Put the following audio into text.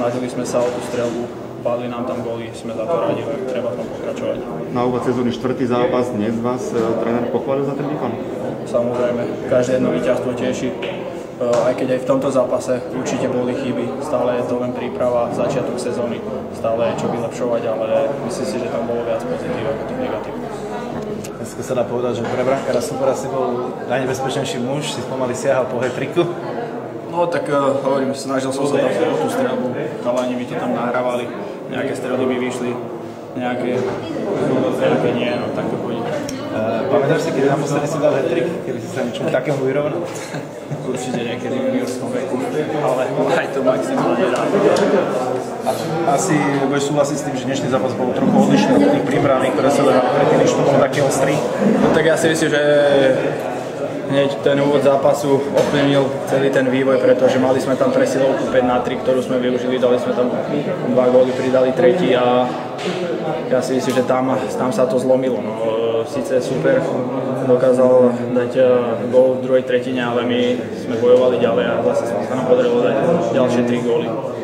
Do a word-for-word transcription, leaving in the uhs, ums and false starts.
snažili sme sa o tú streľbu, padli nám tam góly, sme za to radi, treba v tom pokračovať. Na úvod sezóny štvrtý zápas, dnes vás tréner pochválil za ten výkon? Samozrejme, každé jedno víťazstvo teší. Aj keď aj v tomto zápase určite boli chyby, stále je to len príprava, začiatok sezóny, stále je čo vylepšovať, ale myslím si, že tam bolo viac pozitív ako tých negatív. Dneska sa dá povedať, že pre brankára supera si bol najnebezpečnejší muž, si pomaly siahal po hetriku. No tak uh, hovorím, snažil som sa tam o tú streľbu, chalani mi to tam nahrávali, nejaké strely by vyšli, nejaké, nejaké nie, no tak to pôjde. Uh, pamätáš si, kedy naposledy si dal hat-trick? Kedy si sa niečomu takému vyrovnal? Určite niekedy v juniorskom veku, ale aj to maximálne rád. Asi budeš súhlasiť s tým, že dnešný zápas bol trochu odlišný od tých prípravných, ktoré sa dali predtým, než to bol taký ostrý? No tak ja si myslím, že hneď ten úvod zápasu ovplyvnil celý ten vývoj, pretože mali sme tam presilovku päť na tri, ktorú sme využili, dali sme tam dva góly, pridali tretí a ja si myslím, že tam, tam sa to zlomilo. No, síce super dokázal dať gól v druhej tretine, ale my sme bojovali ďalej a zase sa nám podarilo dať ďalšie tri góly.